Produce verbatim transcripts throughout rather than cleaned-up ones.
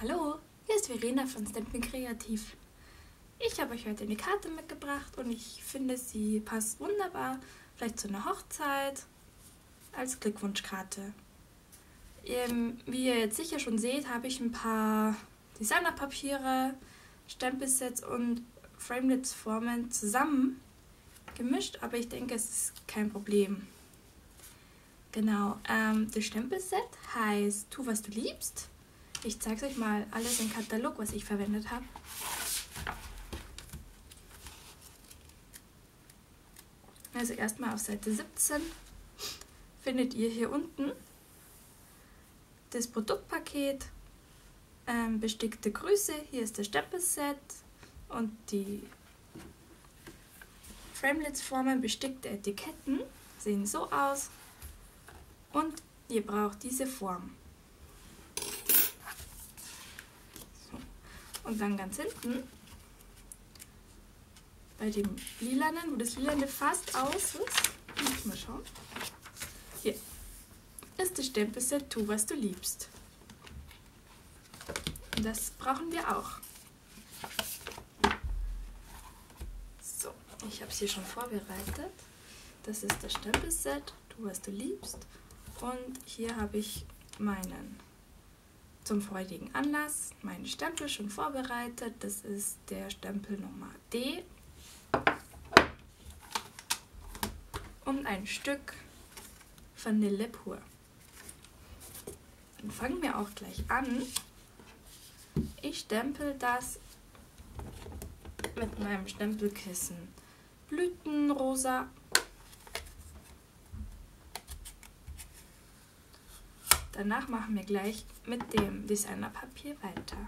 Hallo, hier ist Verena von Stampin' Kreativ. Ich habe euch heute eine Karte mitgebracht und ich finde, sie passt wunderbar, vielleicht zu einer Hochzeit, als Glückwunschkarte. Ähm, wie ihr jetzt sicher schon seht, habe ich ein paar Designerpapiere, Stempelsets und Framelits-Formen zusammen gemischt, aber ich denke, es ist kein Problem. Genau, ähm, das Stempelset heißt Tu, was du liebst. Ich zeige euch mal alles im Katalog, was ich verwendet habe. Also erstmal auf Seite siebzehn findet ihr hier unten das Produktpaket, ähm, bestickte Grüße, hier ist das Stempelset und die Framelits-Formen, bestickte Etiketten, sehen so aus und ihr braucht diese Form. Und dann ganz hinten, bei dem lilanen, wo das lilane fast aus ist, muss ich mal schauen, hier ist das Stempelset Tu, was du liebst. Und das brauchen wir auch. So, ich habe es hier schon vorbereitet. Das ist das Stempelset Tu, was du liebst. Und hier habe ich meinen zum freudigen Anlass meine Stempel schon vorbereitet. Das ist der Stempel Nummer D und ein Stück Vanille pur. Dann fangen wir auch gleich an. Ich stempel das mit meinem Stempelkissen Blütenrosa. Danach machen wir gleich mit dem Designerpapier weiter.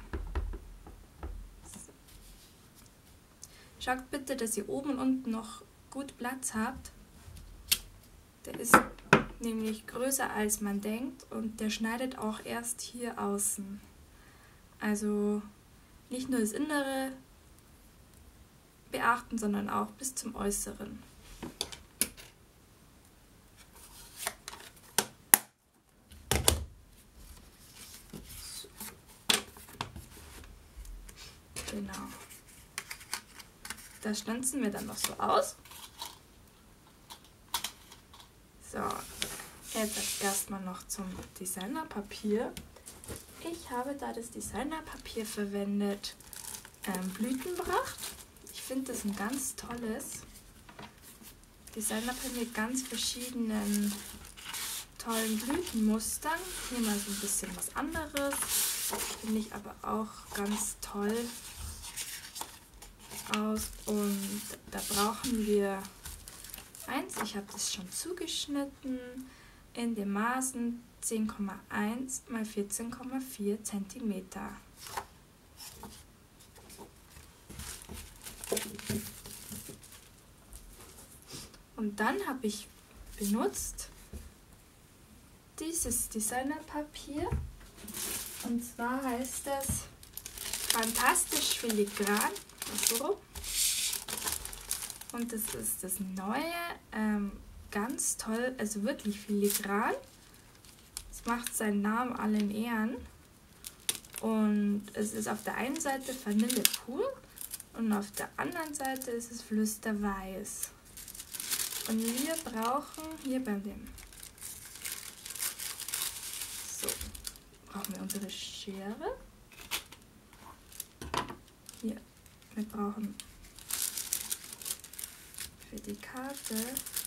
Schaut bitte, dass ihr oben und unten noch gut Platz habt. Der ist nämlich größer als man denkt und der schneidet auch erst hier außen. Also nicht nur das Innere beachten, sondern auch bis zum Äußeren. Genau. Das stanzen wir dann noch so aus. So, jetzt erstmal noch zum Designerpapier. Ich habe da das Designerpapier verwendet, ähm, Blütenpracht. Ich finde das ein ganz tolles Designerpapier mit ganz verschiedenen tollen Blütenmustern. Hier mal so ein bisschen was anderes. Finde ich aber auch ganz toll aus. Und da brauchen wir eins. Ich habe das schon zugeschnitten in den Maßen zehn Komma eins mal vierzehn Komma vier Zentimeter. Und dann habe ich benutzt dieses Designerpapier. Und zwar heißt das Fantastisch Filigran. So. Und das ist das neue, ähm, ganz toll, also wirklich filigran. Es macht seinen Namen allen Ehren. Und es ist auf der einen Seite Vanille pur und auf der anderen Seite ist es Flüsterweiß. Und wir brauchen hier bei dem, so, brauchen wir unsere Schere. Hier, wir brauchen für die Karte,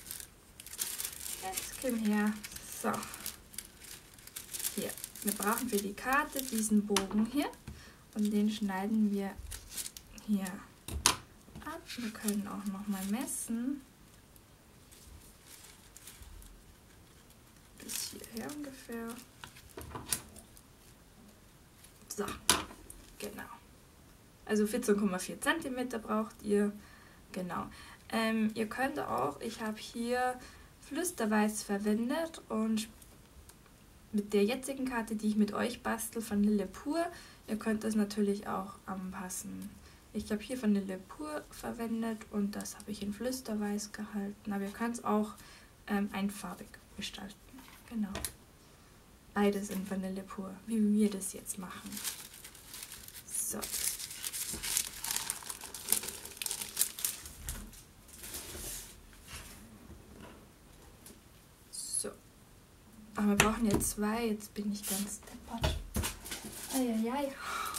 jetzt komm her, so, hier, wir brauchen für die Karte diesen Bogen hier und den schneiden wir hier ab. Wir können auch noch mal messen, bis hierher ungefähr, so, genau. Also vierzehn Komma vier Zentimeter braucht ihr, genau. Ähm, ihr könnt auch, ich habe hier Flüsterweiß verwendet und mit der jetzigen Karte, die ich mit euch bastel, Vanille pur, ihr könnt das natürlich auch anpassen. Ich habe hier Vanille pur verwendet und das habe ich in Flüsterweiß gehalten, aber ihr könnt es auch ähm, einfarbig gestalten. Genau. Beides in Vanille pur, wie wir das jetzt machen. So. So. Aber wir brauchen jetzt zwei. Jetzt bin ich ganz deppert. Eieiei.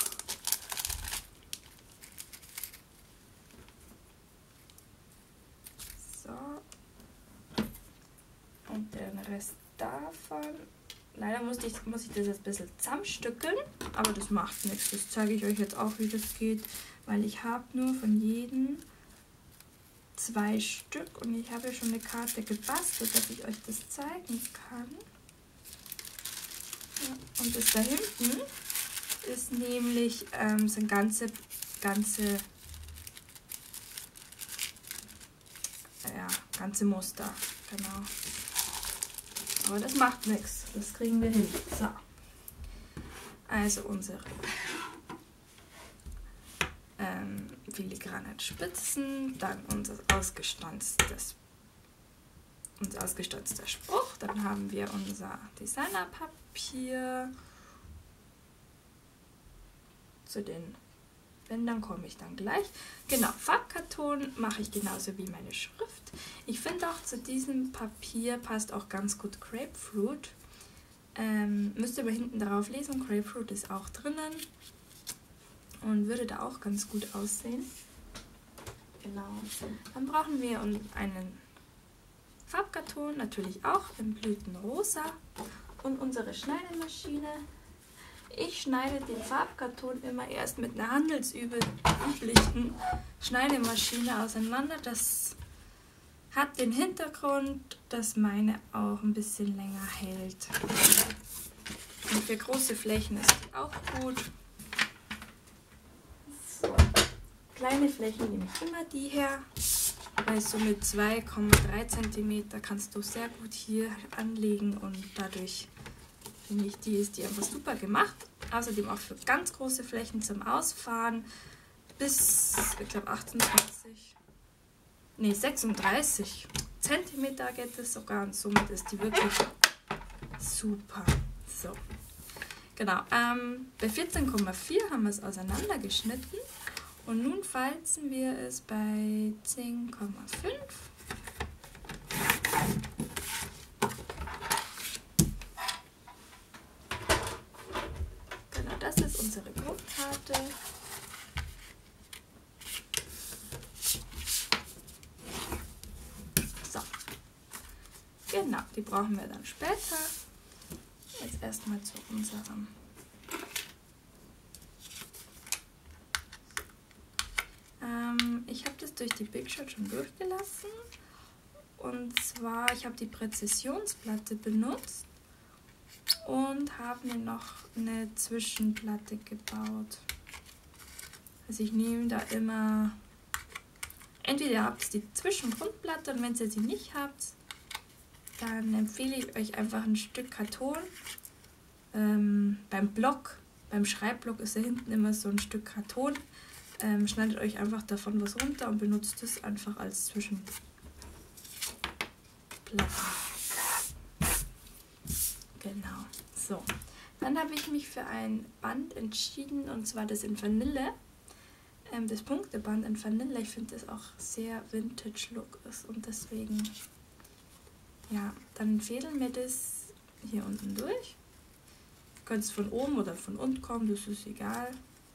So. Und den Rest davon. Leider muss ich, muss ich das jetzt ein bisschen zusammenstückeln, aber das macht nichts. Das zeige ich euch jetzt auch, wie das geht, weil ich habe nur von jedem zwei Stück und ich habe ja schon eine Karte gebastelt, dass ich euch das zeigen kann. Ja, und das da hinten ist nämlich ähm, sind ganze, ganze, ja, ganze Muster, genau. Aber das macht nichts, das kriegen wir hin. So, also unsere ähm, filigranen Spitzen, dann unser ausgestanztes, unser ausgestanzter Spruch, dann haben wir unser Designerpapier. Zu den Bändern komme ich dann gleich. Genau, Farbkarton mache ich genauso wie meine Schrift. Ich finde auch zu diesem Papier passt auch ganz gut Grapefruit. Ähm, müsst ihr aber hinten drauf lesen, Grapefruit ist auch drinnen und würde da auch ganz gut aussehen. Genau. Dann brauchen wir einen Farbkarton, natürlich auch in Blütenrosa und unsere Schneidemaschine. Ich schneide den Farbkarton immer erst mit einer handelsüblichen Schneidemaschine auseinander. Das hat den Hintergrund, dass meine auch ein bisschen länger hält. Und für große Flächen ist die auch gut. So. Kleine Flächen nehme ich immer die her, weil so mit zwei Komma drei Zentimeter kannst du sehr gut hier anlegen und dadurch finde ich, die ist die einfach super gemacht. Außerdem auch für ganz große Flächen zum Ausfahren bis, ich glaube, achtundzwanzig, nee, sechsunddreißig Zentimeter geht es sogar und somit ist die wirklich super. So, genau. Ähm, bei vierzehn Komma vier haben wir es auseinandergeschnitten und nun falzen wir es bei zehn Komma fünf. Das ist unsere Grundkarte. So, genau, die brauchen wir dann später. Jetzt erstmal zu unserem ähm, ich habe das durch die Big Shot schon durchgelassen. Und zwar, ich habe die Präzisionsplatte benutzt. Und habe mir noch eine Zwischenplatte gebaut. Also ich nehme da immer, entweder ihr habt die Zwischengrundplatte und wenn ihr sie nicht habt, dann empfehle ich euch einfach ein Stück Karton. Ähm, beim Block, beim Schreibblock ist da hinten immer so ein Stück Karton. Ähm, schneidet euch einfach davon was runter und benutzt es einfach als Zwischenplatte. Genau, so. Dann habe ich mich für ein Band entschieden und zwar das in Vanille. Ähm, das Punkteband in Vanille. Ich finde das auch sehr Vintage-Look ist und deswegen, ja, dann fädeln wir das hier unten durch. Ihr könnt es von oben oder von unten kommen, das ist egal.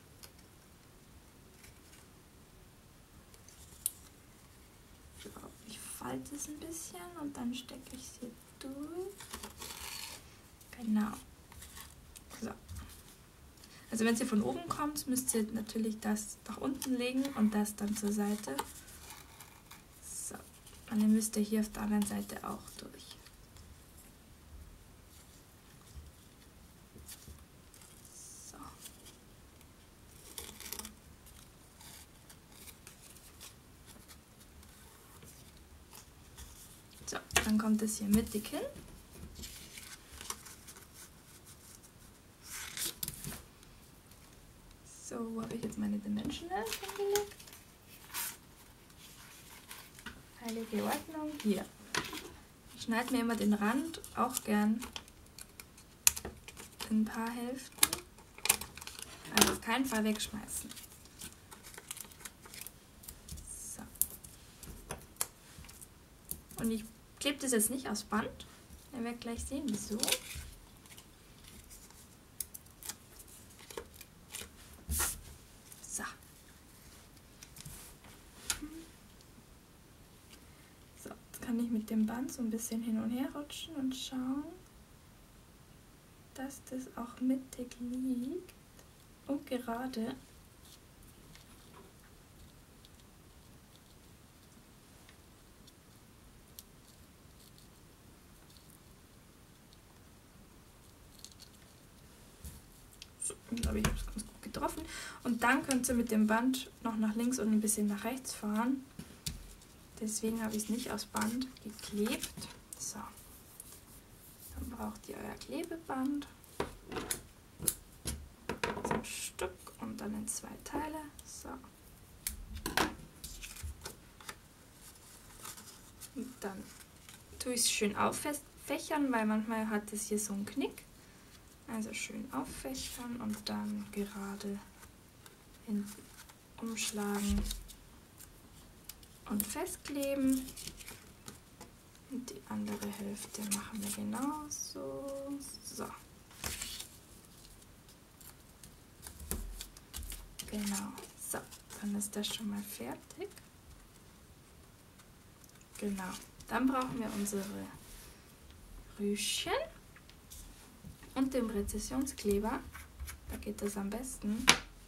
So, ich falte es ein bisschen und dann stecke ich es hier durch. Genau. So. Also wenn sie von oben kommt, müsst ihr natürlich das nach unten legen und das dann zur Seite. So. Und dann müsst ihr hier auf der anderen Seite auch durch. So. So, dann kommt es hier mittig hin. So, wo habe ich jetzt meine Dimensionals hingelegt? Heilige Ordnung. Hier. Ich schneide mir immer den Rand auch gern in ein paar Hälften. Also keinen Fall wegschmeißen. So. Und ich klebe das jetzt nicht aufs Band. Ihr werdet gleich sehen, wieso. So. So, jetzt kann ich mit dem Band so ein bisschen hin und her rutschen und schauen, dass das auch mittig liegt und gerade. So, ich glaube, ich habe es ganz gut getroffen. Und dann könnt ihr mit dem Band noch nach links und ein bisschen nach rechts fahren. Deswegen habe ich es nicht aufs Band geklebt. So. Dann braucht ihr euer Klebeband. So ein Stück und dann in zwei Teile. So. Und dann tue ich es schön auffächern, weil manchmal hat es hier so einen Knick. Also schön auffächern und dann gerade hinten umschlagen und festkleben. Und die andere Hälfte machen wir genauso. So. Genau. So, dann ist das schon mal fertig. Genau. Dann brauchen wir unsere Rüschen und den Präzisionskleber. Da geht das am besten.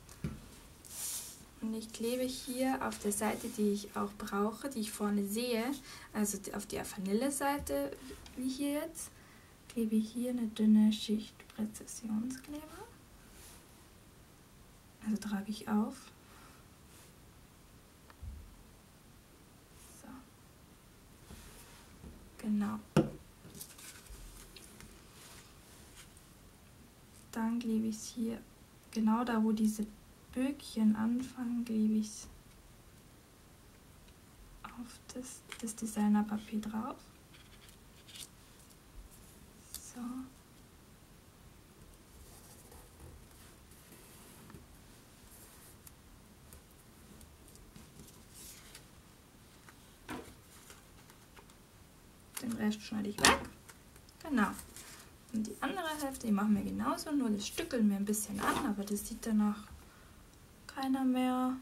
Und ich klebe hier auf der Seite, die ich auch brauche, die ich vorne sehe, also auf der Vanilleseite, wie hier jetzt, klebe ich hier eine dünne Schicht Präzisionskleber. Also trage ich auf. So. Genau. Dann klebe ich es hier, genau da, wo diese Böckchen anfangen, klebe ich es auf das, das Designerpapier drauf. So. Den Rest schneide ich weg. Genau. Und die andere Hälfte, die machen wir genauso, nur das stückeln wir ein bisschen an, aber das sieht danach keiner mehr.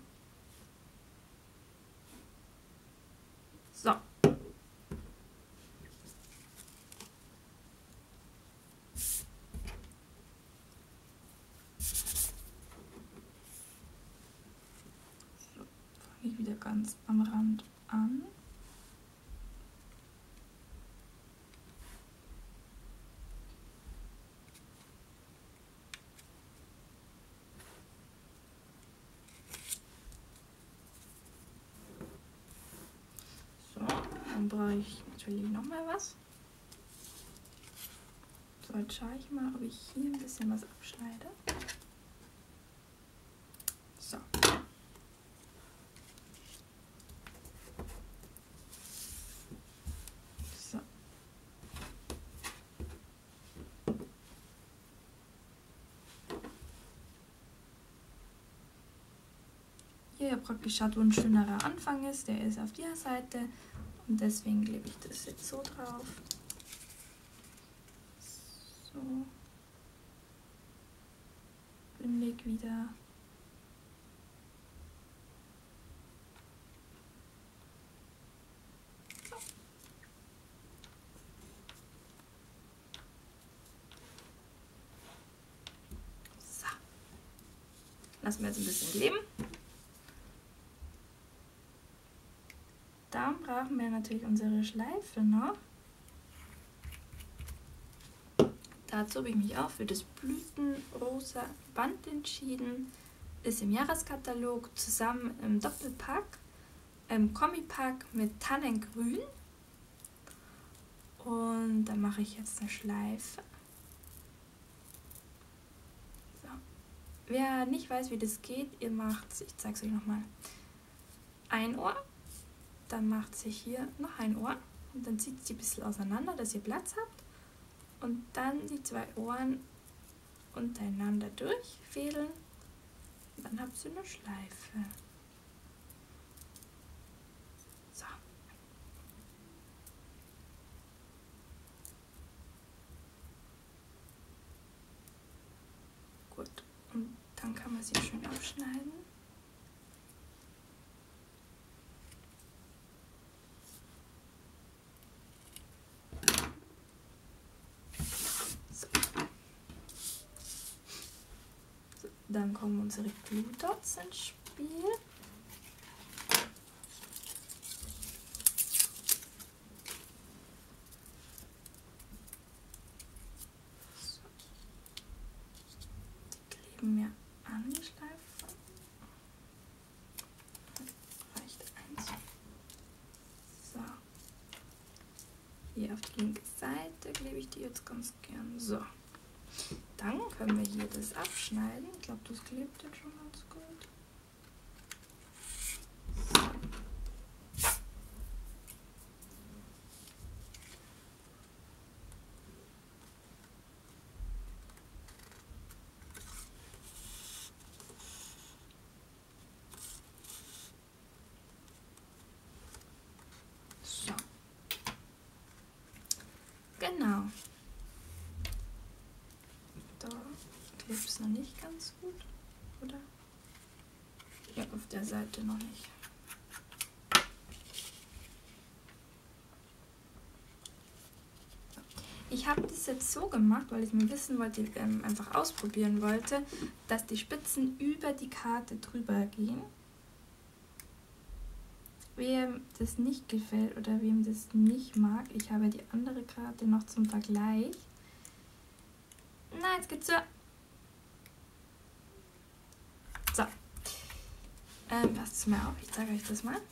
So. So, fange ich wieder ganz am Rand an. Dann brauche ich natürlich noch mal was. So, jetzt schaue ich mal, ob ich hier ein bisschen was abschneide. So. So. Hier praktisch schaut, wo ein schönerer Anfang ist. Der ist auf der Seite. Und deswegen klebe ich das jetzt so drauf. So. Bündig wieder. So. So. Lassen wir jetzt ein bisschen kleben. Dann brauchen wir natürlich unsere Schleife noch. Dazu habe ich mich auch für das Blütenrosa Band entschieden. Ist im Jahreskatalog zusammen im Doppelpack, im Kombipack mit Tannengrün. Und da mache ich jetzt eine Schleife. So. Wer nicht weiß, wie das geht, ihr macht, ich zeige es euch nochmal, ein Ohr. Dann macht sie hier noch ein Ohr und dann zieht sie ein bisschen auseinander, dass ihr Platz habt. Und dann die zwei Ohren untereinander durchfädeln Und dann habt ihr eine Schleife. So. Gut. Und dann kann man sie schön abschneiden. So. So, dann kommen unsere Glue Dots ins Spiel. So. Die kleben wir an die Schleife. Reicht eins. So. Hier auf die linke Seite klebe ich die jetzt ganz gern. So. Dann können wir hier das abschneiden. Ich glaube, das klebt jetzt schon ganz gut. So. So. Genau. Da klebt es noch nicht ganz gut, oder? Ja, auf der Seite noch nicht. So. Ich habe das jetzt so gemacht, weil ich mir wissen wollte, ähm, einfach ausprobieren wollte, dass die Spitzen über die Karte drüber gehen. Wem das nicht gefällt oder wem das nicht mag, ich habe die andere Karte noch zum Vergleich. Na, jetzt geht's so. So. Ähm, passt mir auf, ich zeige euch das mal.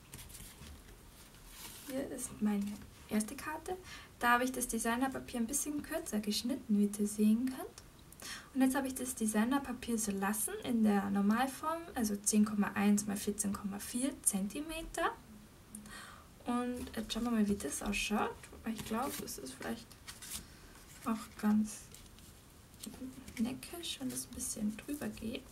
Hier ist meine erste Karte. Da habe ich das Designerpapier ein bisschen kürzer geschnitten, wie ihr sehen könnt. Und jetzt habe ich das Designerpapier so lassen in der Normalform, also zehn Komma eins mal vierzehn Komma vier Zentimeter. Und jetzt schauen wir mal, wie das ausschaut. Ich glaube, es ist vielleicht auch ganz neckisch, wenn es ein bisschen drüber geht.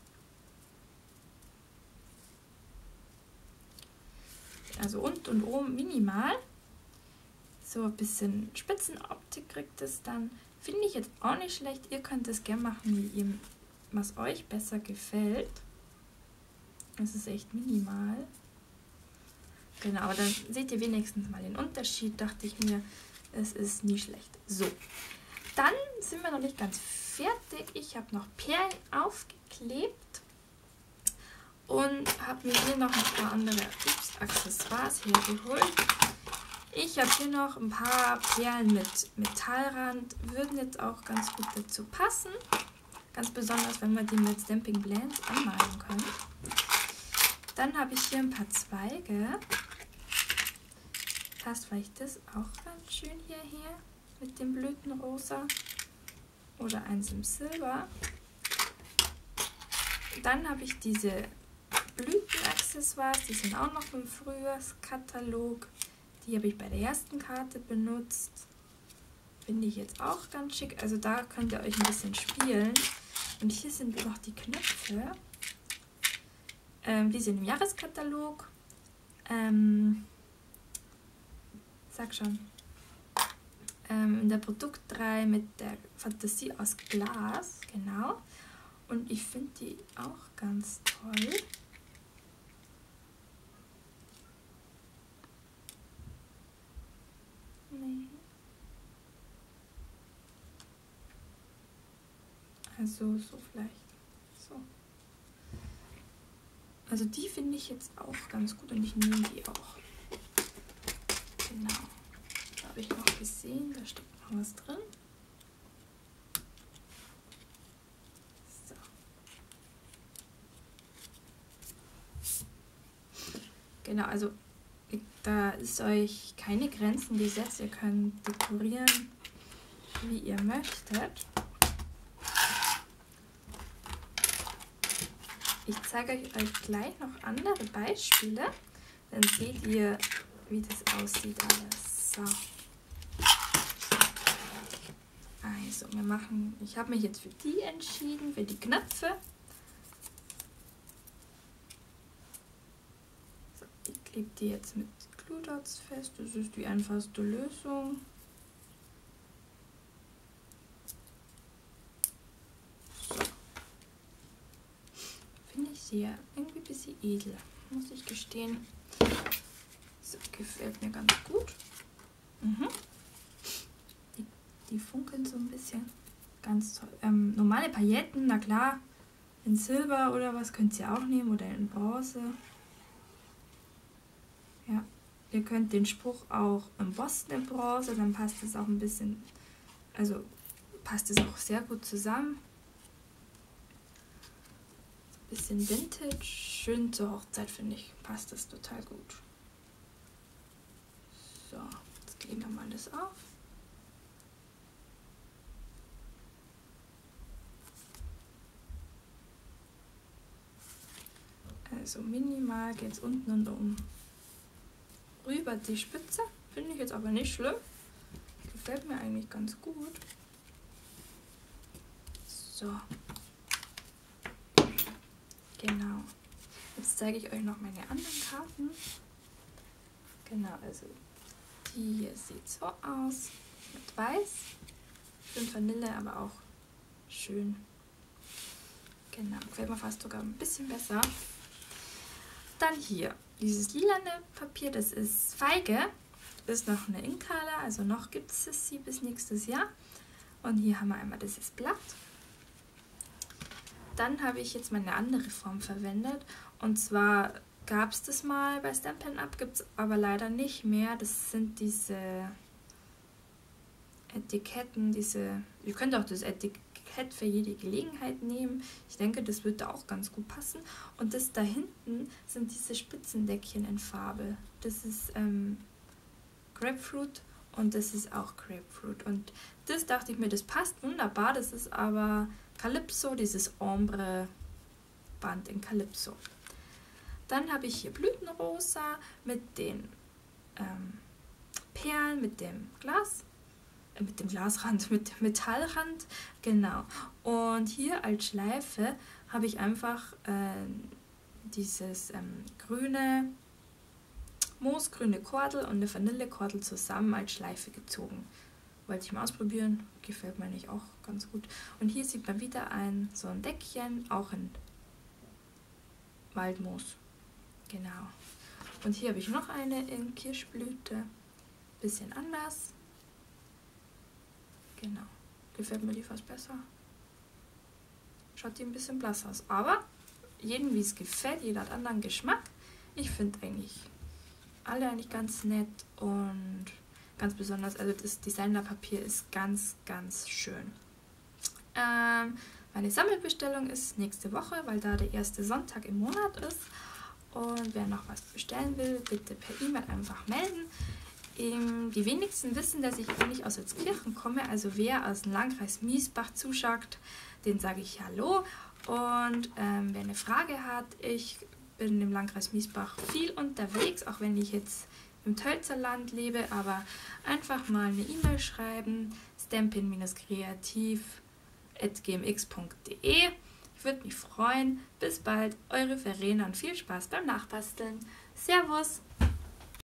Also unten und oben minimal. So ein bisschen Spitzenoptik kriegt es dann. Finde ich jetzt auch nicht schlecht. Ihr könnt es gerne machen, wie ihr, was euch besser gefällt. Es ist echt minimal. Genau, aber dann seht ihr wenigstens mal den Unterschied, dachte ich mir. Es ist nie schlecht. So, dann sind wir noch nicht ganz fertig. Ich habe noch Perlen aufgeklebt und habe mir hier noch ein paar andere Accessoires hergeholt. Ich habe hier noch ein paar Perlen mit Metallrand, würden jetzt auch ganz gut dazu passen. Ganz besonders, wenn wir die mit Stamping Blends anmalen können. Dann habe ich hier ein paar Zweige. Passt vielleicht das auch ganz schön hierher mit dem Blütenrosa. Oder eins im Silber. Dann habe ich diese Blütenaccessoires, die sind auch noch im Frühjahrskatalog. Die habe ich bei der ersten Karte benutzt. Finde ich jetzt auch ganz schick. Also da könnt ihr euch ein bisschen spielen. Und hier sind noch die Knöpfe. Ähm, die sind im Jahreskatalog. Ähm, sag schon. Ähm, in der Produktreihe mit der Fantasie aus Glas. Genau. Und ich finde die auch ganz toll. Nee. Also so vielleicht. So. Also die finde ich jetzt auch ganz gut und ich nehme die auch. Genau. Da habe ich noch gesehen, da steckt noch was drin. So. Genau, also da ist euch keine Grenzen gesetzt. Ihr könnt dekorieren, wie ihr möchtet. Ich zeige euch gleich noch andere Beispiele. Dann seht ihr, wie das aussieht alles. So. Also, wir machen, ich habe mich jetzt für die entschieden, für die Knöpfe. klebe die jetzt mit Glue Dots fest. Das ist die einfachste Lösung. So. Finde ich sehr irgendwie ein bisschen edel, muss ich gestehen. So, gefällt mir ganz gut. Mhm. Die, die funkeln so ein bisschen. Ganz toll. Ähm, normale Pailletten, na klar, in Silber oder was könnt ihr auch nehmen oder in Bronze. Ja, ihr könnt den Spruch auch embossen in Bronze, dann passt es auch ein bisschen, also passt es auch sehr gut zusammen. Ein bisschen Vintage, schön zur Hochzeit finde ich, passt das total gut. So, jetzt legen wir mal das auf. Also minimal geht es unten und um rüber die Spitze. Finde ich jetzt aber nicht schlimm. Gefällt mir eigentlich ganz gut. So. Genau. Jetzt zeige ich euch noch meine anderen Karten. Genau, also die hier sieht so aus. Mit Weiß. Schön Vanille, aber auch schön. Genau, gefällt mir fast sogar ein bisschen besser. Dann hier, dieses lilane Papier, das ist Feige, ist noch eine Inkala, also noch gibt es sie bis nächstes Jahr. Und hier haben wir einmal dieses Blatt. Dann habe ich jetzt mal eine andere Form verwendet. Und zwar gab es das mal bei Stampin' Up, gibt es aber leider nicht mehr. Das sind diese Etiketten, diese, ihr könnt auch das Etikett für jede Gelegenheit nehmen. Ich denke, das wird da auch ganz gut passen. Und das da hinten sind diese Spitzendeckchen in Farbe. Das ist ähm, Grapefruit und das ist auch Grapefruit. Und das dachte ich mir, das passt wunderbar. Das ist aber Calypso, dieses Ombre Band in Calypso. Dann habe ich hier Blütenrosa mit den ähm, Perlen, mit dem Glas. Mit dem Glasrand, mit dem Metallrand, genau. Und hier als Schleife habe ich einfach äh, dieses ähm, grüne, moosgrüne Kordel und eine Vanillekordel zusammen als Schleife gezogen. Wollte ich mal ausprobieren, gefällt mir eigentlich auch ganz gut. Und hier sieht man wieder ein so ein Deckchen, auch in Waldmoos, genau. Und hier habe ich noch eine in Kirschblüte, bisschen anders. Genau, gefällt mir die fast besser. Schaut die ein bisschen blass aus. Aber jedem wie es gefällt, jeder hat anderen Geschmack. Ich finde eigentlich alle eigentlich ganz nett und ganz besonders, also das Designerpapier ist ganz, ganz schön. Ähm, meine Sammelbestellung ist nächste Woche, weil da der erste Sonntag im Monat ist. Und wer noch was bestellen will, bitte per E-Mail einfach melden. Die wenigsten wissen, dass ich eigentlich aus Salzkirchen komme, also wer aus dem Landkreis Miesbach zuschaut, den sage ich Hallo. Und ähm, wer eine Frage hat, ich bin im Landkreis Miesbach viel unterwegs, auch wenn ich jetzt im Tölzerland lebe, aber einfach mal eine E-Mail schreiben, stampin kreativ at g m x punkt de. Ich würde mich freuen. Bis bald, eure Verena und viel Spaß beim Nachbasteln. Servus!